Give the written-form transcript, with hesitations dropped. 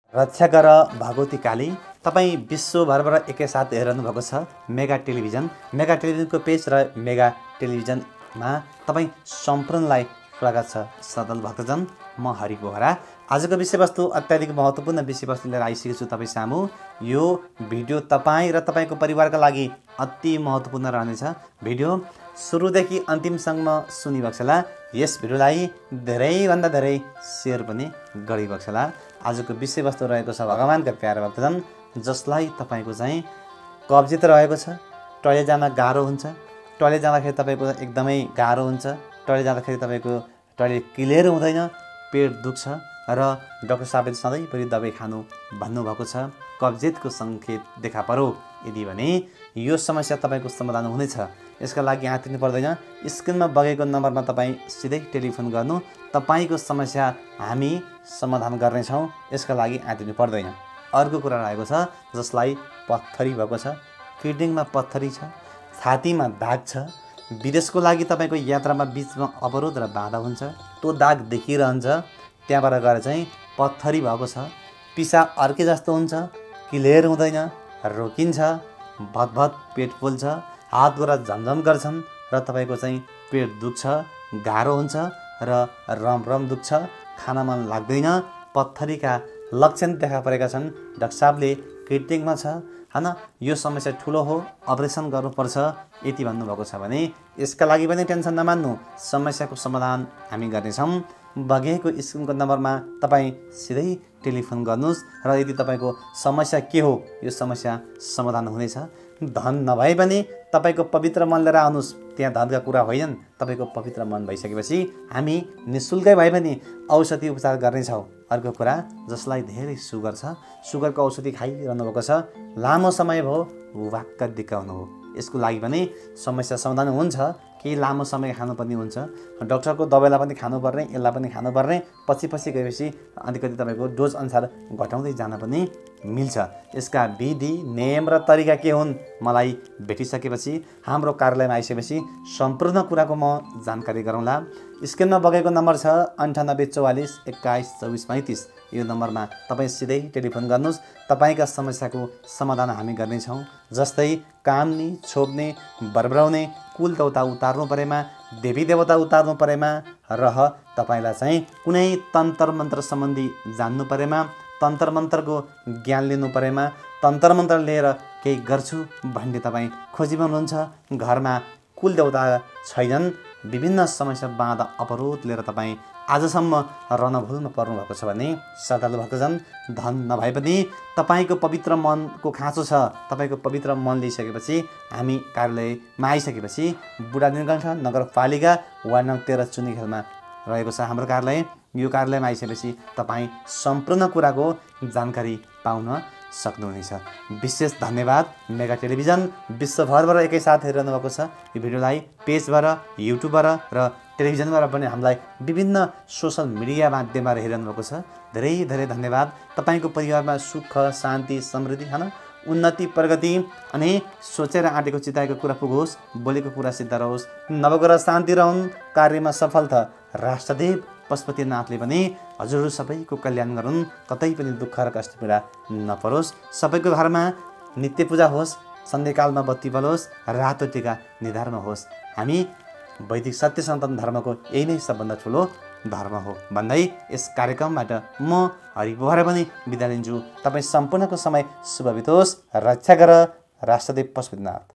रक्षा गर भगवती काली। तपाईँ विश्वभरबाट एकैसाथ हेरिरहनु भएको छ मेगा टेलिभिजन। मेगा टेलिभिजनको पेज र मेगा टेलिभिजनमा तपाईँ सम्पूर्णलाई स्वागत छ। श्रद्धालु भक्तजन, म हरि बोहरा। आजको विषयवस्तु अत्याधिक महत्त्वपूर्ण विषयवस्तु लिएर आइसकेको छु तपाईँ सामु। यो भिडियो तपाईँ र तपाईँको परिवारका लागि अति महत्त्वपूर्ण रहनेछ। भिडियो सुरुदेखि अन्तिमसम्म सुनिबक्सला। यस भिडियोलाई धेरैभन्दा धेरै सेयर पनि गरिबक्सला। आजको विषयवस्तु रहेको छ भगवानका प्यारा भक्तजन, जसलाई तपाईँको चाहिँ कब्जियत रहेको छ, टोइलेट जान गाह्रो हुन्छ, टोइलेट जाँदाखेरि तपाईँको एकदमै गाह्रो हुन्छ, टोइलेट जाँदाखेरि तपाईँको टोइलेट क्लियर हुँदैन, पेट दुख्छ र डाक्टर साहबले सधैँभरि दबाई खानु भन्नुभएको छ, कब्जियतको सङ्केत देखा परो यदि भने यो समस्या तपाईँको समाधान हुनेछ। यसका लागि आँतिनु पर्दैन। स्क्रिनमा बगेको नम्बरमा तपाईँ सिधै टेलिफोन गर्नु, तपाईँको समस्या हामी समाधान गर्नेछौँ। यसका लागि आँतिनु पर्दैन। अर्को कुरा रहेको छ जसलाई पत्थरी भएको छ, किडनीमा पत्थरी छ, छातीमा दाग छ, विदेशको लागि तपाईँको यात्रामा बिचमा अवरोध र बाधा हुन्छ, त्यो दाग देखिरहन्छ, त्यहाँबाट गएर चाहिँ पत्थरी भएको छ, पिसा अर्कै जस्तो हुन्छ, क्लियर हुँदैन, रोकिन्छ, भतभत पेट पोल्छ, हात गोडा झमझम गर्छन् र तपाईँको चाहिँ पेट दुख्छ, गाह्रो हुन्छ र रम दुख्छ, खान मन लाग्दैन, पत्थरीका लक्षण देखा परेका छन्। डाक्टर साहबले किडनीमा छ हैन, यो समस्या ठुलो हो, अपरेसन गर्नुपर्छ यति भन्नुभएको छ भने यसका लागि पनि टेन्सन नमान्नु, समस्याको समाधान हामी गर्नेछौँ। बगेको स्क्रिनको नम्बरमा तपाईँ सिधै टेलिफोन गर्नुहोस् र यदि तपाईँको समस्या के हो यो समस्या समाधान हुनेछ। धन नभए पनि तपाईँको पवित्र मन लिएर आउनुहोस्, त्यहाँ धनका कुरा होइनन्। तपाईँको पवित्र मन भइसकेपछि हामी निःशुल्कै भए पनि औषधि उपचार गर्नेछौँ। अर्को कुरा, जसलाई धेरै सुगर छ, सुगरको औषधि खाइरहनु भएको छ, लामो समय भयो वाक्क दिक्काउनु हो, यसको लागि पनि समस्या समाधान हुन्छ। केही लामो समय खानुपर्ने हुन्छ, डाक्टरको दबाईलाई पनि खानुपर्ने, यसलाई पनि खानुपर्ने, पछि गएपछि अलिकति तपाईँको डोज अनुसार घटाउँदै जान पनि मिल्छ। यसका विधि नियम र तरिका के हुन् मलाई भेटिसकेपछि, हाम्रो कार्यालयमा आइसकेपछि सम्पूर्ण कुराको म जानकारी गराउँला। स्क्रिनमा बगेको नम्बर छ 9844 21 24 35। यो नम्बरमा तपाईँ सिधै टेलिफोन गर्नुहोस्, तपाईँका समस्याको समाधान हामी गर्नेछौँ। जस्तै काम्ने, छोप्ने, बरबराउने, कुल देवता उतार्नु परेमा, देवी देवता उतार्नु परेमा र तपाईँलाई चाहिँ कुनै तन्त्र मन्त्र सम्बन्धी जान्नु परेमा, तन्त्र मन्त्रको ज्ञान लिनु परेमा, तन्त्र मन्त्र लिएर केही गर्छु भन्ने तपाईँ खोजीमा हुनुहुन्छ, घरमा कुल देवता छैनन्, विभिन्न समस्या बाधा अवरोध लिएर तपाईँ आजसम्म रणभूलमा पर्नुभएको छ भने श्रद्धालु भक्तजन, धन नभए पनि तपाईँको पवित्र मनको खाँचो छ, तपाईँको पवित्र मन लिइसकेपछि हामी कार्यालयमा आइसकेपछि बुढा नीलकण्ठ नगरपालिका वार्ड नम्बर 13 चुनीखेलमा रहेको छ हाम्रो कार्यालय। यो कार्यालयमा आइसकेपछि तपाईँ सम्पूर्ण कुराको जानकारी पाउन सक्नुहुनेछ। विशेष धन्यवाद। मेगा टेलिभिजन विश्वभरबाट एकैसाथ हेरिरहनु भएको छ। यो भिडियोलाई पेजबाट, युट्युबबाट र टेलिभिजनबाट पनि हामीलाई विभिन्न सोसल मिडिया माध्यमबाट हेरिरहनु भएको छ। धेरै धेरै धन्यवाद। तपाईँको परिवारमा सुख शान्ति समृद्धि हैन, उन्नति प्रगति अनि सोचेर आँटेको चिताएको कुरा पुगोस्, बोलेको कुरा सिद्ध रहोस्, नवग्रह शान्ति रहन्, कार्यमा सफलता राष्ट्रदेव पशुपतिनाथले पनि हजुरहरू सबैको कल्याण गरून्, कतै पनि दुःख र कष्ट पीडा नपरोस्, सबैको घरमा नित्य पूजा होस्, सन्ध्याकालमा बत्ती बलोस्, रातो टीका निधारमा होस्। हामी वैदिक सत्य सनातन धर्मको यही नै सबभन्दा ठुलो धर्म हो भन्दै यस कार्यक्रमबाट म हरि बोहरा पनि बिदा लिन्छु। तपाईँ सम्पूर्णको समय शुभ बितोस्। रक्षा गर राष्ट्रदेव पशुपतिनाथ।